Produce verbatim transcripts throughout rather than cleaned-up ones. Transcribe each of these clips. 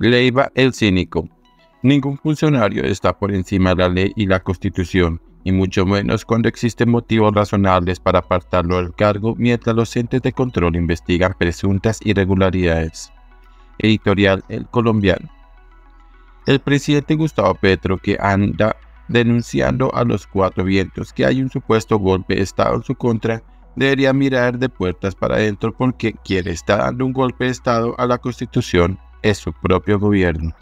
Leiva el cínico. Ningún funcionario está por encima de la ley y la Constitución, y mucho menos cuando existen motivos razonables para apartarlo del cargo mientras los entes de control investigan presuntas irregularidades. Editorial El Colombiano. El presidente Gustavo Petro, que anda denunciando a los cuatro vientos que hay un supuesto golpe de Estado en su contra, debería mirar de puertas para adentro, porque quien está dando un golpe de Estado a la Constitución es su propio gobierno.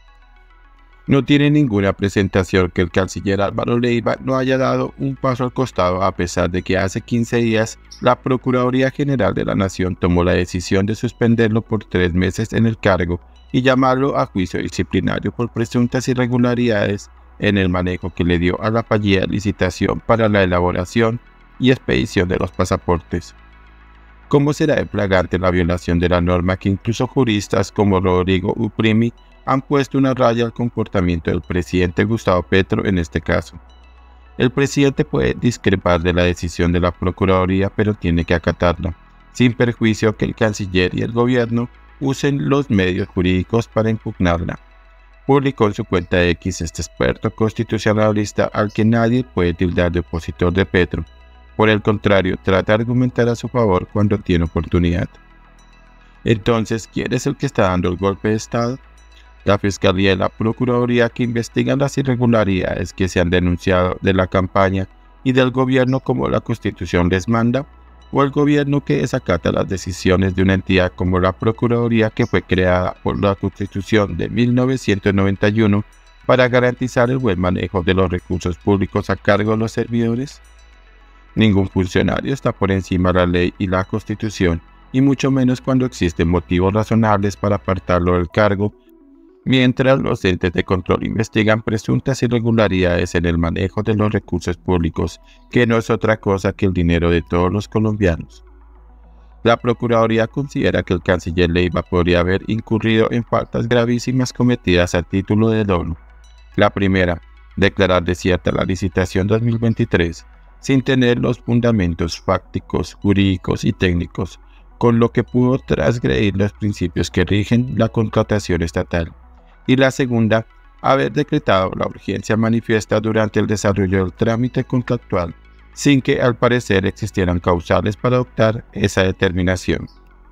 No tiene ninguna presentación que el canciller Álvaro Leiva no haya dado un paso al costado, a pesar de que hace quince días la Procuraduría General de la Nación tomó la decisión de suspenderlo por tres meses en el cargo y llamarlo a juicio disciplinario por presuntas irregularidades en el manejo que le dio a la fallida licitación para la elaboración y expedición de los pasaportes. ¿Cómo será de flagrante la violación de la norma que incluso juristas como Rodrigo Uprimi han puesto una raya al comportamiento del presidente Gustavo Petro en este caso? El presidente puede discrepar de la decisión de la Procuraduría, pero tiene que acatarla, sin perjuicio que el canciller y el gobierno usen los medios jurídicos para impugnarla. Publicó en su cuenta X este experto constitucionalista al que nadie puede tildar de opositor de Petro. Por el contrario, trata de argumentar a su favor cuando tiene oportunidad. Entonces, ¿quién es el que está dando el golpe de Estado? ¿La Fiscalía y la Procuraduría, que investigan las irregularidades que se han denunciado de la campaña y del gobierno como la Constitución les manda? ¿O el gobierno, que desacata las decisiones de una entidad como la Procuraduría, que fue creada por la Constitución de mil novecientos noventa y uno para garantizar el buen manejo de los recursos públicos a cargo de los servidores? Ningún funcionario está por encima de la ley y la Constitución, y mucho menos cuando existen motivos razonables para apartarlo del cargo, mientras los entes de control investigan presuntas irregularidades en el manejo de los recursos públicos, que no es otra cosa que el dinero de todos los colombianos. La Procuraduría considera que el canciller Leiva podría haber incurrido en faltas gravísimas cometidas a título de dolo. La primera, declarar desierta la licitación dos mil veintitrés, sin tener los fundamentos fácticos, jurídicos y técnicos, con lo que pudo transgredir los principios que rigen la contratación estatal. Y la segunda, haber decretado la urgencia manifiesta durante el desarrollo del trámite contractual, sin que al parecer existieran causales para adoptar esa determinación.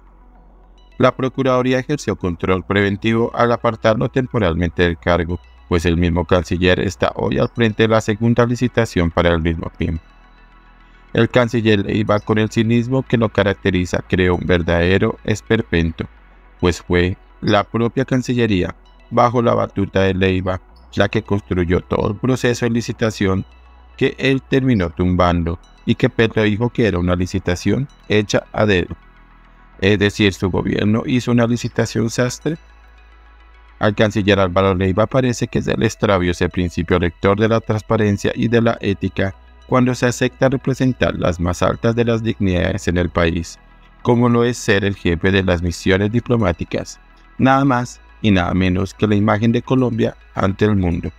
La Procuraduría ejerció control preventivo al apartarlo temporalmente del cargo, pues el mismo canciller está hoy al frente de la segunda licitación para el mismo fin. El canciller Leiva, con el cinismo que lo caracteriza, creó un verdadero esperpento, pues fue la propia Cancillería, bajo la batuta de Leiva, la que construyó todo el proceso de licitación que él terminó tumbando y que Petro dijo que era una licitación hecha a dedo. Es decir, su gobierno hizo una licitación sastre. Al canciller Álvaro Leiva parece que es el extravio ese principio rector de la transparencia y de la ética cuando se acepta representar las más altas de las dignidades en el país, como lo es ser el jefe de las misiones diplomáticas, nada más y nada menos que la imagen de Colombia ante el mundo.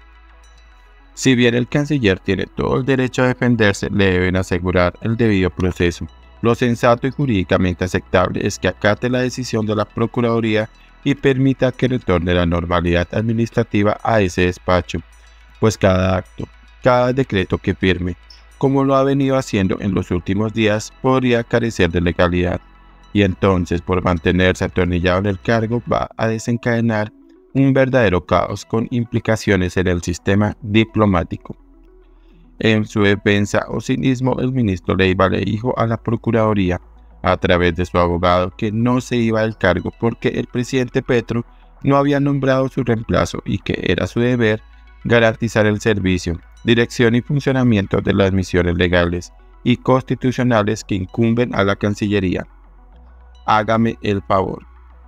Si bien el canciller tiene todo el derecho a defenderse, le deben asegurar el debido proceso. Lo sensato y jurídicamente aceptable es que acate la decisión de la Procuraduría y permita que retorne la normalidad administrativa a ese despacho, pues cada acto, cada decreto que firme, como lo ha venido haciendo en los últimos días, podría carecer de legalidad, y entonces, por mantenerse atornillado en el cargo, va a desencadenar un verdadero caos con implicaciones en el sistema diplomático. En su defensa o cinismo, el ministro Leiva le dijo a la Procuraduría, a través de su abogado, que no se iba del cargo porque el presidente Petro no había nombrado su reemplazo y que era su deber garantizar el servicio, dirección y funcionamiento de las misiones legales y constitucionales que incumben a la Cancillería. Hágame el favor.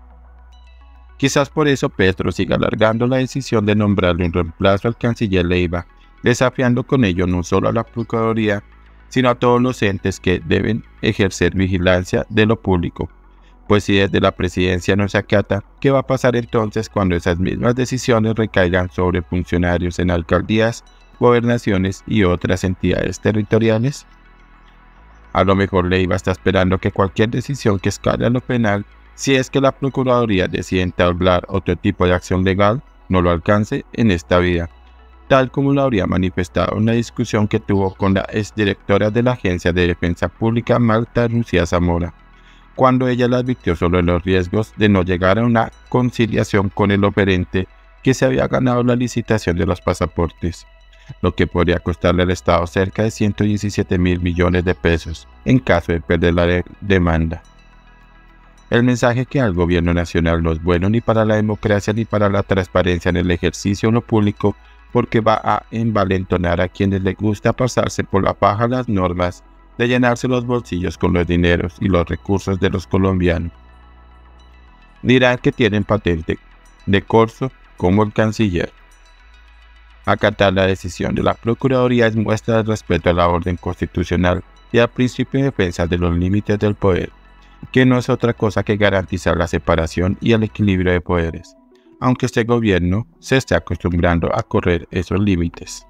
Quizás por eso Petro siga alargando la decisión de nombrarle un reemplazo al canciller Leiva, desafiando con ello no solo a la Procuraduría, sino a todos los entes que deben ejercer vigilancia de lo público. Pues si desde la presidencia no se acata, ¿qué va a pasar entonces cuando esas mismas decisiones recaigan sobre funcionarios en alcaldías, gobernaciones y otras entidades territoriales? A lo mejor Leiva está esperando que cualquier decisión que escale a lo penal si es que la Procuraduría decide entablar otro tipo de acción legal, no lo alcance en esta vida, tal como lo habría manifestado en la discusión que tuvo con la exdirectora de la Agencia de Defensa Pública, Marta Lucía Zamora, cuando ella le advirtió sobre los riesgos de no llegar a una conciliación con el oferente que se había ganado la licitación de los pasaportes, lo que podría costarle al Estado cerca de ciento diecisiete mil millones de pesos en caso de perder la de demanda. El mensaje que al gobierno nacional no es bueno ni para la democracia ni para la transparencia en el ejercicio de lo público, porque va a envalentonar a quienes les gusta pasarse por la paja las normas, de llenarse los bolsillos con los dineros y los recursos de los colombianos. Dirán que tienen patente de corso como el canciller. Acatar la decisión de la Procuraduría es muestra de respeto a la orden constitucional y al principio de defensa de los límites del poder, que no es otra cosa que garantizar la separación y el equilibrio de poderes, aunque este gobierno se esté acostumbrando a correr esos límites.